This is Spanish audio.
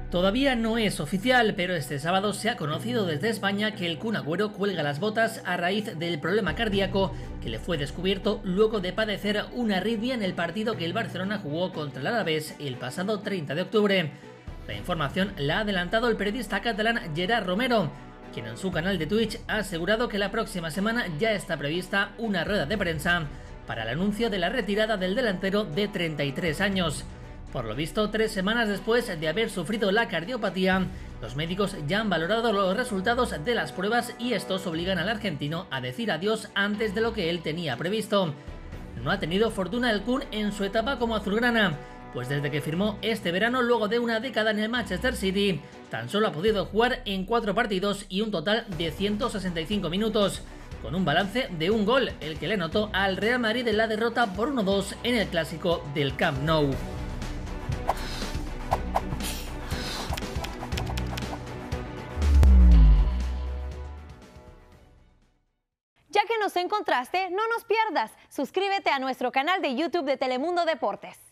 Todavía no es oficial, pero este sábado se ha conocido desde España que el Kun Agüero cuelga las botas a raíz del problema cardíaco que le fue descubierto luego de padecer una arritmia en el partido que el Barcelona jugó contra el Alavés el pasado 30 de octubre. La información la ha adelantado el periodista catalán Gerard Romero, quien en su canal de Twitch ha asegurado que la próxima semana ya está prevista una rueda de prensa para el anuncio de la retirada del delantero de 33 años. Por lo visto, 3 semanas después de haber sufrido la cardiopatía, los médicos ya han valorado los resultados de las pruebas y estos obligan al argentino a decir adiós antes de lo que él tenía previsto. No ha tenido fortuna el Kun en su etapa como azulgrana, pues desde que firmó este verano luego de una década en el Manchester City, tan solo ha podido jugar en 4 partidos y un total de 165 minutos, con un balance de un gol, el que le anotó al Real Madrid en la derrota por 1-2 en el clásico del Camp Nou. Ya que nos encontraste, no nos pierdas. Suscríbete a nuestro canal de YouTube de Telemundo Deportes.